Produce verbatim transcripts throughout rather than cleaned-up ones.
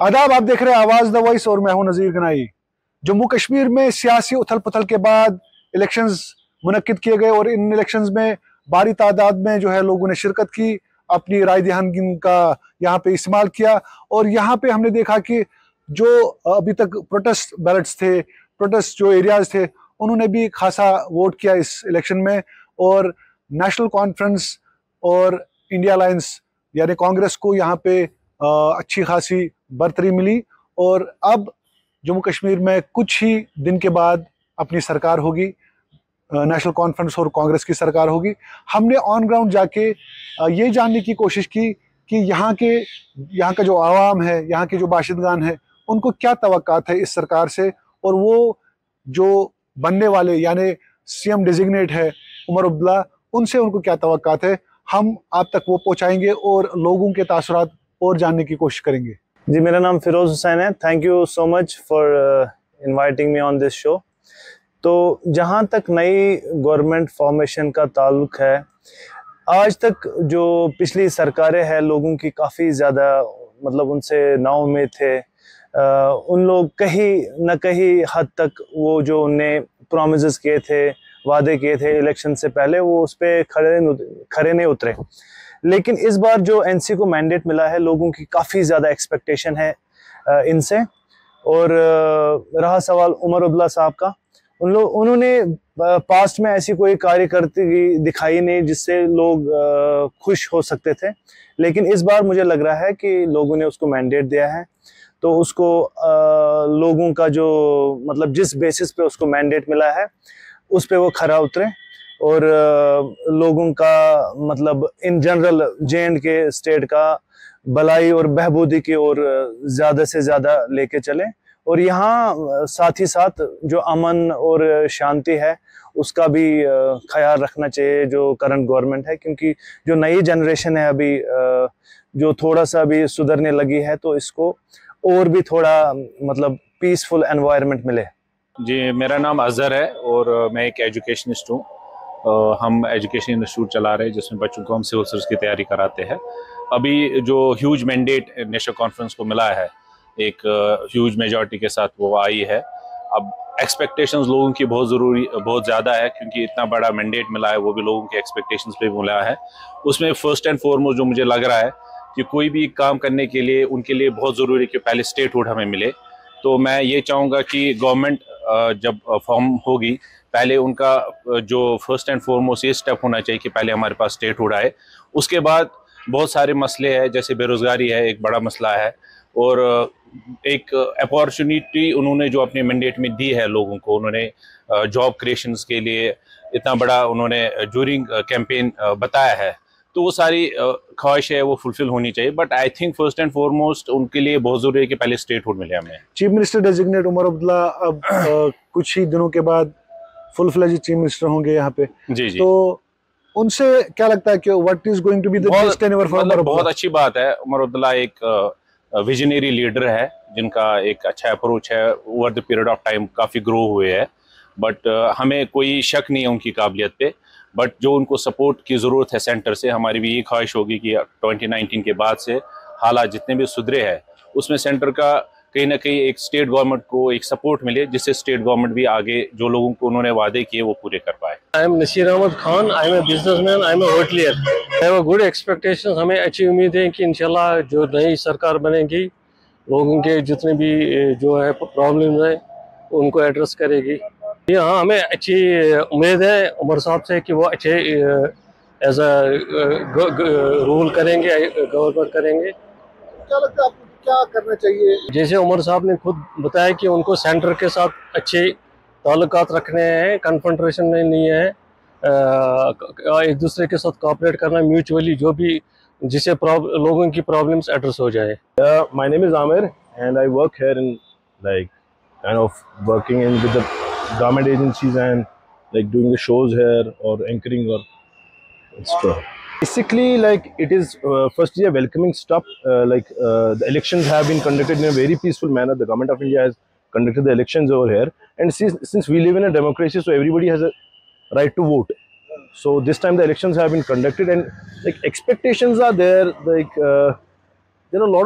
आदाब, आप देख रहे हैं आवाज द वॉइस और मैं हूं नजीर गनाई। जम्मू कश्मीर में सियासी उथल पुथल के बाद इलेक्शंस मुनक्किद किए गए और इन इलेक्शंस में भारी तादाद में जो है लोगों ने शिरकत की, अपनी राय दहानी का यहाँ पे इस्तेमाल किया। और यहाँ पे हमने देखा कि जो अभी तक प्रोटेस्ट बैलेट्स थे, प्रोटेस्ट जो एरियाज थे, उन्होंने भी खासा वोट किया इस इलेक्शन में। और नेशनल कॉन्फ्रेंस और इंडिया अलायंस यानी कांग्रेस को यहाँ पे अच्छी खासी बरतरी मिली। और अब जम्मू कश्मीर में कुछ ही दिन के बाद अपनी सरकार होगी, नेशनल कॉन्फ्रेंस और कांग्रेस की सरकार होगी। हमने ऑन ग्राउंड जाके ये जानने की कोशिश की कि यहाँ के यहाँ का जो आवाम है, यहाँ के जो बाशिंदगान हैं, उनको क्या तवक्कात है इस सरकार से, और वो जो बनने वाले यानी सीएम डेजिग्नेट है उमर अब्दुल्ला, उनसे उनको क्या तवक्कात है। हम आप तक वो पहुँचाएंगे और लोगों के तासुरात और जानने की कोशिश करेंगे। जी, मेरा नाम फिरोज हुसैन है। Thank you so much for inviting me on this show. तो जहाँ तक नई गवर्नमेंट फॉर्मेशन का ताल्लुक है, आज तक जो पिछली सरकारें हैं लोगों की काफ़ी ज़्यादा मतलब उनसे नाउम्मीद थे। आ, उन लोग कहीं न कहीं हद तक वो जो उनने प्रॉमिसेस किए थे, वादे किए थे इलेक्शन से पहले, वो उस पर खड़े खड़े नहीं उतरे। लेकिन इस बार जो एनसी को मैंडेट मिला है, लोगों की काफ़ी ज़्यादा एक्सपेक्टेशन है इनसे। और रहा सवाल उमर अब्दुल्ला साहब का, उन लोग उन्होंने पास्ट में ऐसी कोई कार्यकर्ती दिखाई नहीं जिससे लोग खुश हो सकते थे। लेकिन इस बार मुझे लग रहा है कि लोगों ने उसको मैंडेट दिया है, तो उसको लोगों का जो मतलब जिस बेसिस पे उसको मैंडेट मिला है उस पे वो खरा उतरे और लोगों का मतलब in general J and K state का भलाई और बहबूदी की ओर ज़्यादा से ज़्यादा लेके चले। और यहाँ साथ ही साथ जो अमन और शांति है उसका भी ख्याल रखना चाहिए जो करंट गवर्नमेंट है, क्योंकि जो नई जनरेशन है अभी जो थोड़ा सा भी सुधरने लगी है, तो इसको और भी थोड़ा मतलब पीसफुल एनवायरनमेंट मिले। जी, मेरा नाम अजहर है और मैं एक एजुकेशनिस्ट हूँ। हम एजुकेशन इंस्टीट्यूट चला रहे हैं जिसमें बच्चों को हम सिविल सर्विस की तैयारी कराते हैं। अभी जो ह्यूज मैंडेट नेशनल कॉन्फ्रेंस को मिला है, एक ह्यूज मेजॉरिटी के साथ वो आई है। अब एक्सपेक्टेशंस लोगों की बहुत ज़रूरी बहुत ज़्यादा है, क्योंकि इतना बड़ा मैंडेट मिला है, वो भी लोगों के एक्सपेक्टेशंस पे मिला है। उसमें फर्स्ट एंड फॉरमोस्ट जो मुझे लग रहा है कि कोई भी काम करने के लिए उनके लिए बहुत ज़रूरी है कि पहले स्टेटहुड हमें मिले। तो मैं ये चाहूँगा कि गवर्नमेंट जब फॉर्म होगी, पहले उनका जो फर्स्ट एंड फॉरमोस्ट ये स्टेप होना चाहिए कि पहले हमारे पास स्टेटहुड आए। उसके बाद बहुत सारे मसले हैं, जैसे बेरोज़गारी है, एक बड़ा मसला है। और एक अपॉर्चुनिटी उन्होंने जो अपने मैंडेट में दी है लोगों को, उन्होंने जॉब क्रिएशंस के लिए इतना बड़ा उन्होंने ड्यूरिंग कैंपेन बताया है, तो वो सारी ख्वाहिश है वो फुलफिल होनी चाहिए। But I think first and foremost उनके लिए बहुत ज़रूरी है कि पहले स्टेटहुड मिले हमें। Chief minister designate Omar Abdullah अब आ, कुछ ही दिनों के बाद फुल फ्लेज चीफ मिनिस्टर होंगे यहाँ पे। जी जी। तो उनसे क्या लगता है कि what is going to be the next tenure for Omar Abdullah? बहुत अच्छी बात है। उमर अब्दुल्ला एक विजनरी लीडर है जिनका एक अच्छा अप्रोच है, over the period of time काफ़ी ग्रो हुए है। बट हमें कोई शक नहीं है उनकी काबिलियत पे। बट जो उनको सपोर्ट की ज़रूरत है सेंटर से, हमारी भी ये ख्वाहिश होगी कि ट्वेंटी नाइनटीन के बाद से हालात जितने भी सुधरे हैं उसमें सेंटर का कहीं ना कहीं एक स्टेट गवर्नमेंट को एक सपोर्ट मिले, जिससे स्टेट गवर्नमेंट भी आगे जो लोगों को उन्होंने वादे किए वो पूरे कर पाए। I am Nasir Ahmad Khan, I am a businessman, I am a hotelier. I have a good expectation. हमें अच्छी उम्मीद है कि इंशाल्लाह जो नई सरकार बनेगी लोगों के जितने भी जो है प्रॉब्लम्स हैं उनको एड्रेस करेगी। हाँ, हमें अच्छी उम्मीद है उमर साहब से कि वो अच्छे एज अ रूल करेंगे, गवर्नमेंट करेंगे। क्या लगता है आपको क्या करना चाहिए? जैसे उमर साहब ने खुद बताया कि उनको सेंटर के साथ अच्छे ताल्लुकात रखने हैं, कन्फ्रंटेशन नहीं है, एक दूसरे के साथ कोऑपरेट करना, म्यूचुअली जो भी जिससे लोगों की प्रॉब्लम्स एड्रेस हो जाए। My name is Aamir and I work here in like kind of working in with the government agencies and like doing the shows here or anchoring or stuff. Basically, like it is uh, firstly a welcoming step. Uh, like uh, the elections have been conducted in a very peaceful manner. The government of India has conducted the elections over here, and since, since we live in a democracy, so everybody has a right to vote. So this time the elections have been conducted, and like expectations are there. Like uh, there are a lot of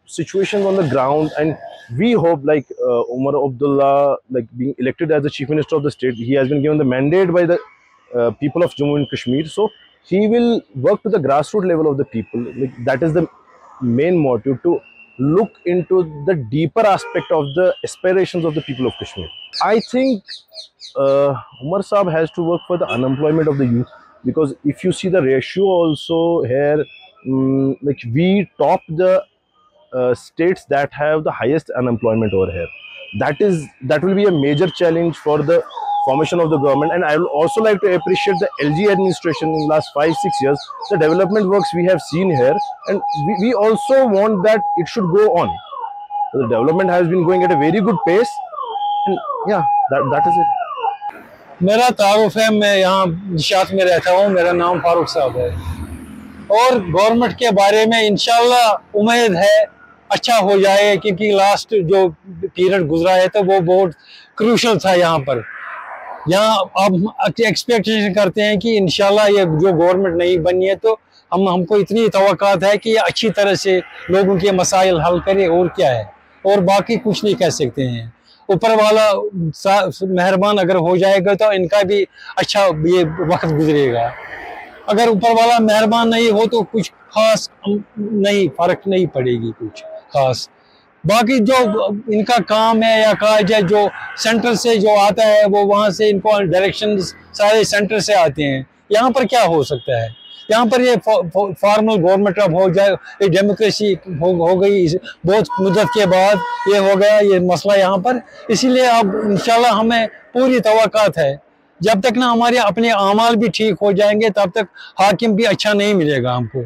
situations on the ground, and we hope like uh, Umar Abdullah, like being elected as the chief minister of the state, he has been given the mandate by the uh, people of Jammu and Kashmir. So he will work to the grassroots level of the people. Like that is the main motive, to look into the deeper aspect of the aspirations of the people of Kashmir. I think uh, Umar Saab has to work for the unemployment of the youth, because if you see the ratio also here, um, like we top the uh, states that have the highest unemployment over here. That is that will be a major challenge for the formation of the government. And I will also like to appreciate the L G administration in the last five six years, the development works we have seen here, and we, we also want that it should go on. The development has been going at a very good pace, and yeah, that that is it. मेरा तारुफ है, मैं यहाँ निशात में रहता हूँ, मेरा नाम फारूक साहब है, और गवर्नमेंट के बारे में इंशाल्लाह उम्मीद है अच्छा हो जाए, क्योंकि लास्ट जो पीरियड गुजरा है तो वो बहुत क्रूशल था यहाँ पर। यहाँ अब एक्सपेक्टेशन करते हैं कि इंशाल्लाह ये जो गवर्नमेंट नहीं बनी है तो हम हमको इतनी तवक्कात है कि ये अच्छी तरह से लोगों के मसाइल हल करे, और क्या है, और बाकी कुछ नहीं कह सकते हैं। ऊपर वाला मेहरबान अगर हो जाएगा तो इनका भी अच्छा ये वक्त गुजरेगा। अगर ऊपर वाला मेहरबान नहीं हो तो कुछ खास नहीं, फर्क नहीं पड़ेगी कुछ खास। बाकी जो इनका काम है या काज है, जो सेंटर से जो आता है वो वहाँ से इनको डायरेक्शन सारे सेंटर से आते हैं। यहाँ पर क्या हो सकता है, यहाँ पर ये फॉर्मल गवर्नमेंट अब हो जाए, ये डेमोक्रेसी हो, हो गई बहुत मुद्दत के बाद, ये हो गया ये मसला यहाँ पर। इसीलिए अब इंशाल्लाह हमें पूरी तवक्कात है, जब तक ना हमारे अपने आमाल भी ठीक हो जाएंगे तब तक हाकिम भी अच्छा नहीं मिलेगा हमको।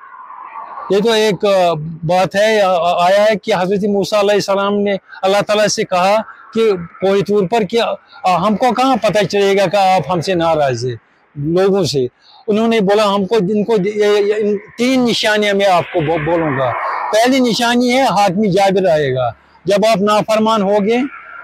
ये तो एक बात है आया है कि हज़रत मूसा अलैहिस्सलाम ने अल्लाह ताला से कहा कि कोई तौर पर कि हमको कहाँ पता चलेगा कि आप हमसे नाराज़ है लोगों से। उन्होंने बोला हमको इनको इन तीन निशानियां मैं आपको बो, बोलूँगा। पहली निशानी है हाकिम जाबिर आएगा, जब आप नाफरमान होगे,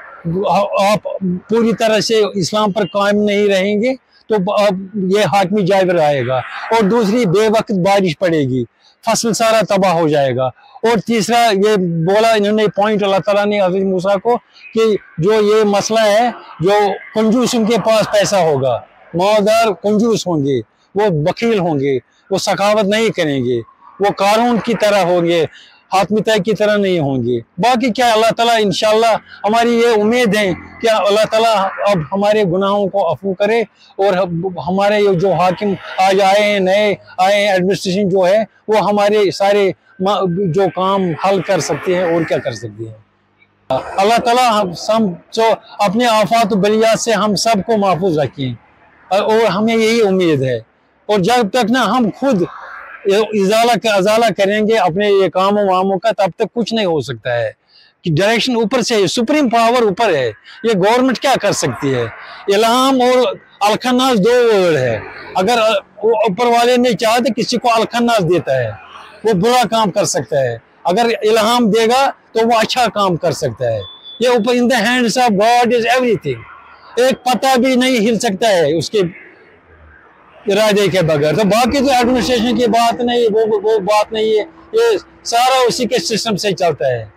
आप पूरी तरह से इस्लाम पर कायम नहीं रहेंगे तो अब ये हाकिम जाबिर आएगा। और दूसरी बेवक्त बारिश पड़ेगी, फसल सारा तबाह हो जाएगा। और तीसरा ये बोला इन्होंने पॉइंट अल्लाह ताला ने हज़रत मूसा को कि जो ये मसला है, जो कंजूस उनके पास पैसा होगा, मालदार कंजूस होंगे, वो वकील होंगे, वो सखावत नहीं करेंगे, वो कानून की तरह होंगे, हाथमिताई की तरह नहीं होंगे। बाकी क्या अल्लाह ताला इंशाल्लाह, हमारी ये उम्मीद है कि अल्लाह ताला अब हमारे गुनाहों को अफू करे, और हमारे जो हाकिम आज आए हैं, नए आए हैं, एडमिनिस्ट्रेशन जो है वो हमारे सारे जो काम हल कर सकते हैं, और क्या कर सकते हैं। अल्लाह ताला हम सब जो अपने आफात बलियात से हम सबको महफूज रखें, और हमें यही उम्मीद है। और जब तक ना हम खुद इजाला का अजाला करेंगे अपने ये कामों वामों का, तब तक कुछ नहीं हो सकता है। कि डायरेक्शन ऊपर से है, सुप्रीम पावर ऊपर है, ये गवर्नमेंट क्या कर सकती है। इल्हाम और अलखन्नास दो वर्ड है, अगर ऊपर वाले ने चाहा तो किसी को अलखन्नास देता है, वो बुरा काम कर सकता है, अगर इल्हाम देगा तो वो अच्छा काम कर सकता है। ये ऊपर in the hands of God is everything, एक पता भी नहीं हिल सकता है उसके इरादे के बगैर। तो बाकी तो एडमिनिस्ट्रेशन की बात नहीं, वो वो बात नहीं है, ये सारा उसी के सिस्टम से चलता है।